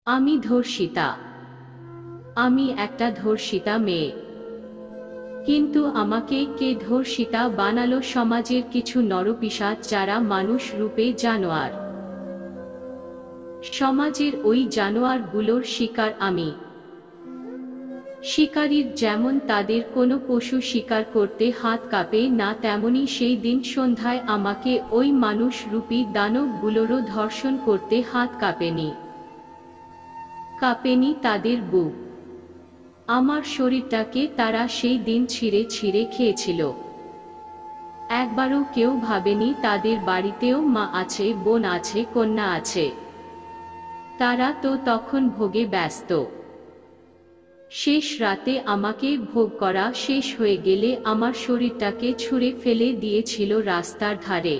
আমি ধর্ষিতা। আমি একটা ধর্ষিতা মেয়ে। কিন্তু আমাকে কে ধর্ষিতা বানালো? সমাজের কিছু নরপিশাচ যারা মানুষ রূপে জানোয়ার। সমাজের ওই জানোয়ারগুলোর শিকার আমি। শিকারীর যেমন তাদের কোনো পশু শিকার করতে হাত কাঁপে না, তেমনি সেই দিন সন্ধ্যায় আমাকে ওই মানুষ রূপী দানবগুলোরও ধর্ষণ করতে হাত কাঁপেনি। কাঁপেনি তাদের বুক। আমার শরীরটাকে তারা সেই দিন ছিঁড়ে ছিঁড়ে খেয়েছিল। একবারও কেউ ভাবেনি তাদের বাড়িতেও মা আছে, বোন আছে, কন্যা আছে। তারা তো তখন ভোগে ব্যস্ত। শেষ রাতে আমাকে ভোগ করা শেষ হয়ে গেলে আমার শরীরটাকে ছুঁড়ে ফেলে দিয়েছিল রাস্তার ধারে।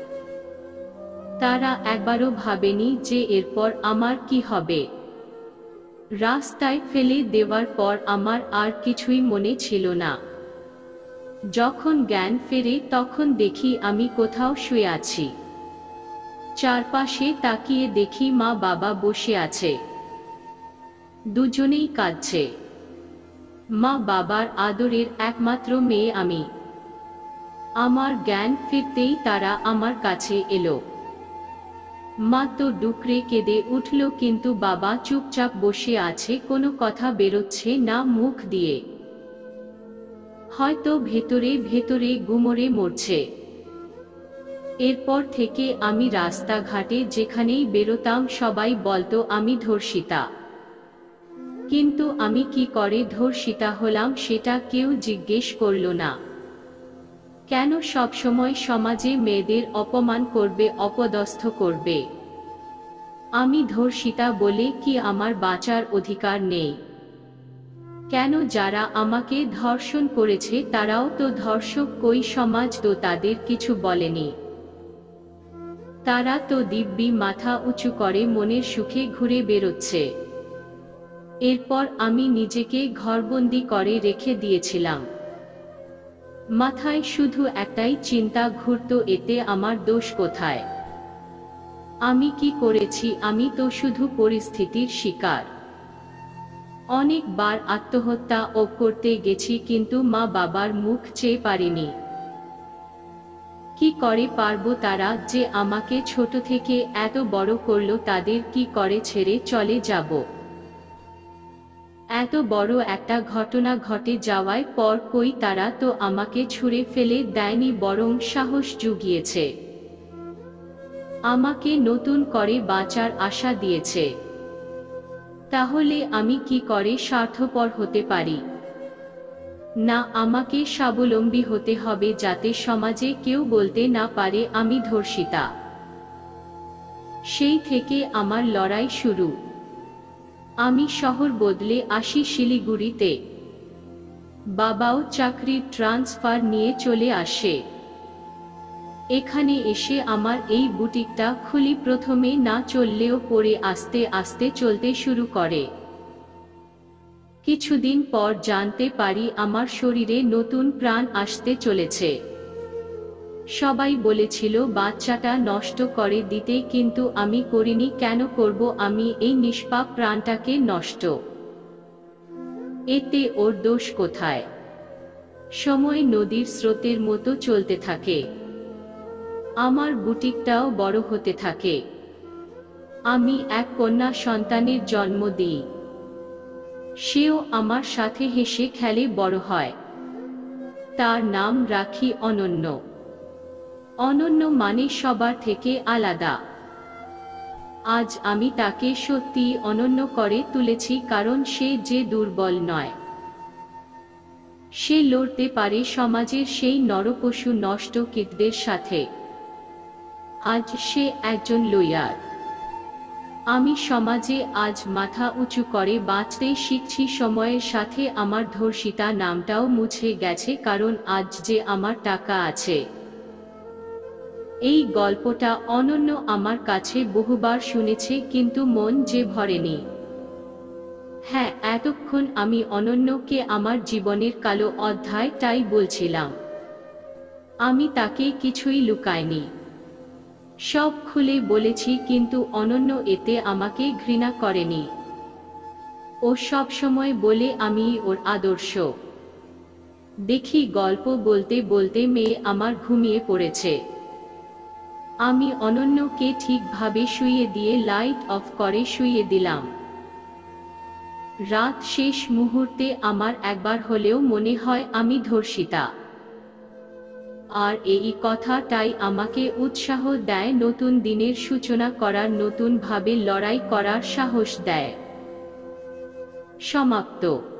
তারা একবারও ভাবেনি যে এরপর আমার কি হবে। রাস্তায় ফেলে দেওয়ার পর আমার আর কিছুই মনে ছিল না। যখন জ্ঞান ফেরে তখন দেখি আমি কোথাও শুয়ে আছি। চারপাশে তাকিয়ে দেখি মা বাবা বসে আছে। দুজনেই কাঁদছে। মা বাবার আদরের একমাত্র মেয়ে আমি। আমার জ্ঞান ফিরতেই তারা আমার কাছে এলো। মা তো ডুকরে কেঁদে উঠল, কিন্তু বাবা চুপচাপ বসে আছে, কোনো কথা বেরোচ্ছে না মুখ দিয়ে। হয়তো ভেতরে ভেতরে গুমরে মরছে। এরপর থেকে আমি রাস্তাঘাটে যেখানেই বেরোতাম সবাই বলতো আমি ধর্ষিতা। কিন্তু আমি কি করে ধর্ষিতা হলাম সেটা কেউ জিজ্ঞেস করল না। কেন সবসময় সমাজে মেয়েদের অপমান করবে, অপদস্থ করবে? আমি ধর্ষিতা বলে কি আমার বাঁচার অধিকার নেই? কেন যারা আমাকে ধর্ষণ করেছে তারাও তো ধর্ষক, কই সমাজ তো তাদের কিছু বলেনি? তারা তো দিব্যি মাথা উঁচু করে মনের সুখে ঘুরে বেরোচ্ছে। এরপর আমি নিজেকে ঘরবন্দি করে রেখে দিয়েছিলাম। মাথায় শুধু একটাই চিন্তা ঘুরতো, এতে আমার দোষ কোথায়? আমি কি করেছি? আমি তো শুধু পরিস্থিতির শিকার। অনেকবার আত্মহত্যা করতে গেছি, কিন্তু মা বাবার মুখ চেয়ে পারিনি। কি করে পারবো? তারা যে আমাকে ছোট থেকে এত বড় করলো, তাদের কি করে ছেড়ে চলে যাব? এত বড় একটা ঘটনা ঘটে যাওয়ার পর কই তারা তো আমাকে ছুঁড়ে ফেলে দেয়নি, বরং সাহস জুগিয়েছে। আমাকে নতুন করে বাঁচার আশা দিয়েছে। তাহলে আমি কি করে স্বার্থপর হতে পারি? না, আমাকে স্বাবলম্বী হতে হবে, যাতে সমাজে কেউ বলতে না পারে আমি ধর্ষিতা। সেই থেকে আমার লড়াই শুরু। আমি শহর বদলে আসি শিলিগুড়িতে। বাবাও চাকরির ট্রান্সফার নিয়ে চলে আসে। এখানে এসে আমার এই বুটিকটা খুলি। প্রথমে না চললেও পরে আস্তে আস্তে চলতে শুরু করে। কিছুদিন পর জানতে পারি আমার শরীরে নতুন প্রাণ আসতে চলেছে। সবাই বলেছিল বাচ্চাটা নষ্ট করে দিতে, কিন্তু আমি করিনি। কেন করব আমি এই নিষ্পাপ প্রাণটাকে নষ্ট? এতে ওর দোষ কোথায়? সময় নদীর স্রোতের মতো চলতে থাকে। আমার বুটিকটাও বড় হতে থাকে। আমি এক কন্যা সন্তানের জন্ম দিই। সেও আমার সাথে হেসে খেলে বড় হয়। তার নাম রাখি অনন্য। অনন্য মানে সবার থেকে আলাদা। আজ আমি তাকে সত্যি অনন্য করে তুলেছি, কারণ সে যে দুর্বল নয়। সে লড়তে পারে সমাজের সেই নরপশু নষ্ট কীটদের সাথে। আজ সে একজন লয়ার। আমি সমাজে আজ মাথা উঁচু করে বাঁচতে শিখছি। সময়ের সাথে আমার ধর্ষিতা নামটাও মুছে গেছে, কারণ আজ যে আমার টাকা আছে। এই গল্পটা অনন্য আমার কাছে বহুবার শুনেছে, কিন্তু মন যে ভরেনি। হ্যাঁ, এতক্ষণ আমি অনন্যকে আমার জীবনের কালো অধ্যায়টাই বলছিলাম। আমি তাকে কিছুই লুকাইনি। সব খুলে বলেছি, কিন্তু অনন্য এতে আমাকে ঘৃণা করেনি। ও সব সময় বলে আমি ওর আদর্শ। দেখি গল্প বলতে বলতে মেয়ে আমার ঘুমিয়ে পড়েছে। আমি অনন্যকে ঠিকভাবে শুইয়ে দিয়ে লাইট অফ করে শুইয়ে দিলাম। রাত শেষ মুহূর্তে আমার একবার হলেও মনে হয় আমি ধর্ষিতা। আর এই কথাটাই আমাকে উৎসাহ দেয়, নতুন দিনের সূচনা করার, নতুন ভাবে লড়াই করার সাহস দেয়। সমাপ্ত।